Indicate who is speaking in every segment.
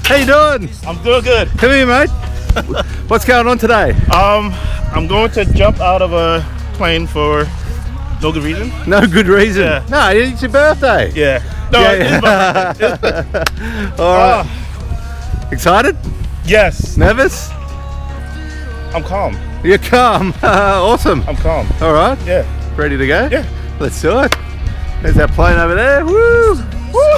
Speaker 1: How you doing?
Speaker 2: I'm doing good.
Speaker 1: Come here, mate. What's going on today?
Speaker 2: I'm going to jump out of a plane for no good reason.
Speaker 1: No good reason?
Speaker 2: Yeah.
Speaker 1: No, it's your birthday.
Speaker 2: Yeah. No,
Speaker 1: Yeah,
Speaker 2: it's my birthday.
Speaker 1: All right. Excited?
Speaker 2: Yes.
Speaker 1: Nervous?
Speaker 2: I'm calm.
Speaker 1: You're calm. Awesome.
Speaker 2: I'm calm.
Speaker 1: All right.
Speaker 2: Yeah.
Speaker 1: Ready to go?
Speaker 2: Yeah.
Speaker 1: Let's do it. There's that plane over there. Woo! Woo!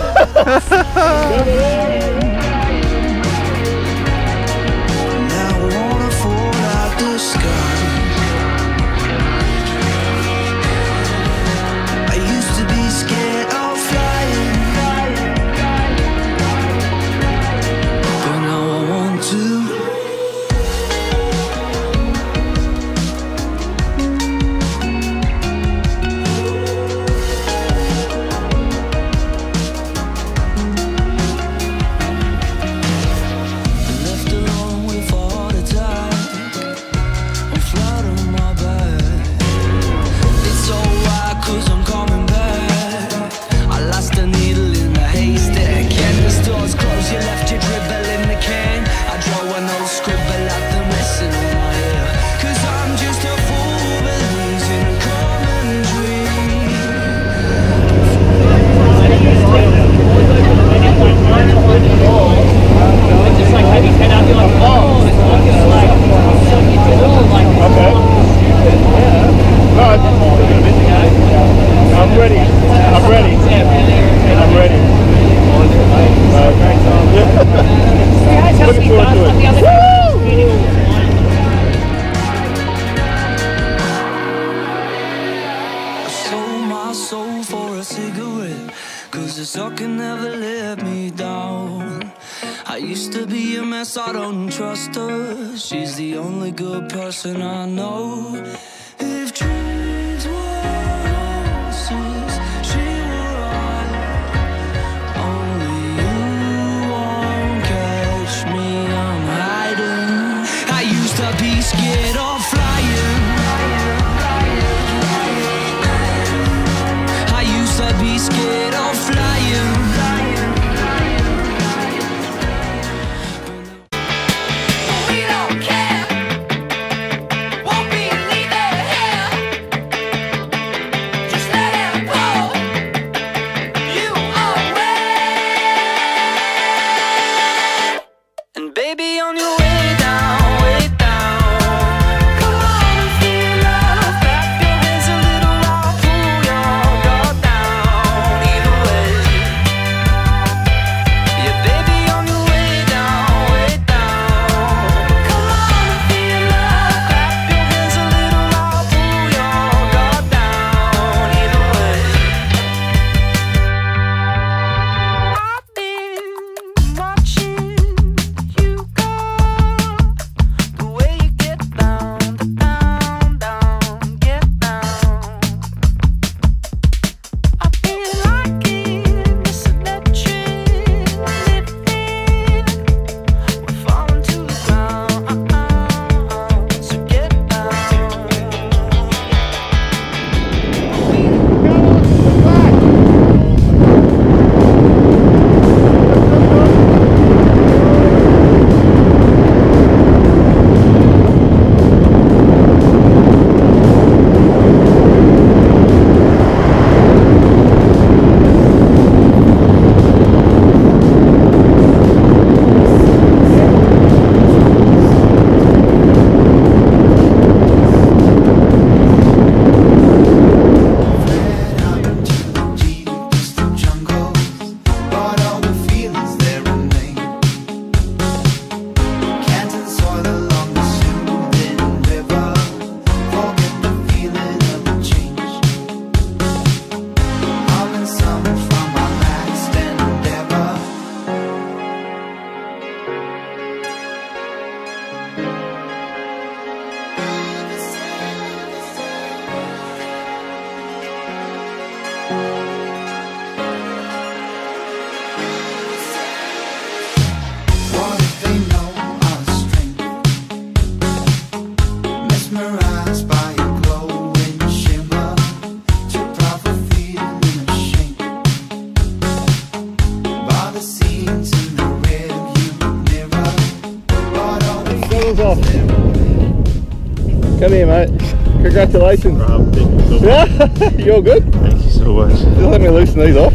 Speaker 3: I used to be a mess, I don't trust her. She's the only good person I know. If dreams were horses, she would ride. Only you won't catch me, I'm hiding. I used to be scared of flying. I used to be scared of flying.
Speaker 4: Scenes in the rear view
Speaker 1: off. Come here, mate. Congratulations.
Speaker 2: Rob, thank you so much.
Speaker 1: You all good?
Speaker 2: Thank you so much.
Speaker 1: Just let me loosen these off.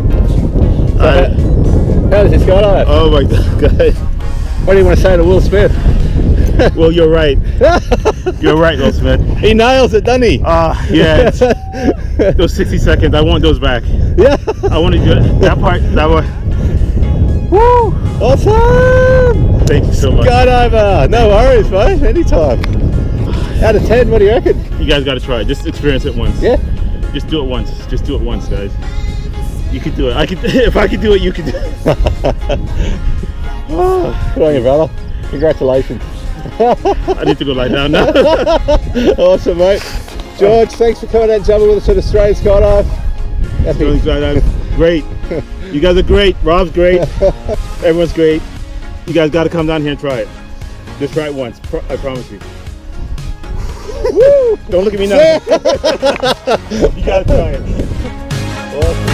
Speaker 1: How does this skydive?
Speaker 2: Oh my God.
Speaker 1: What do you want to say to Will Smith?
Speaker 2: Well, you're right. You're right, Will Smith.
Speaker 1: He nails it, doesn't he?
Speaker 2: Yeah. Those 60 seconds, I want those back.
Speaker 1: Yeah.
Speaker 2: I want to do it. That part, that one.
Speaker 1: Woo! Awesome!
Speaker 2: Thank you so much.
Speaker 1: Skydiver! No worries, mate. Anytime. Out of 10, what do you reckon?
Speaker 2: You guys got to try it. Just experience it once.
Speaker 1: Yeah.
Speaker 2: Just do it once. Just do it once, guys. You can do it. I can. If I can do it, you can do it.
Speaker 1: Oh, good on you, brother. Congratulations.
Speaker 2: I need to go lie down now.
Speaker 1: Awesome, mate. George, thanks for coming out and jumping with us at Australian Skydive.
Speaker 2: Great. You guys are great. Rob's great. Everyone's great. You guys got to come down here and try it. Just try it once. I promise you. Woo! Don't look at me now. You got to try it. Awesome.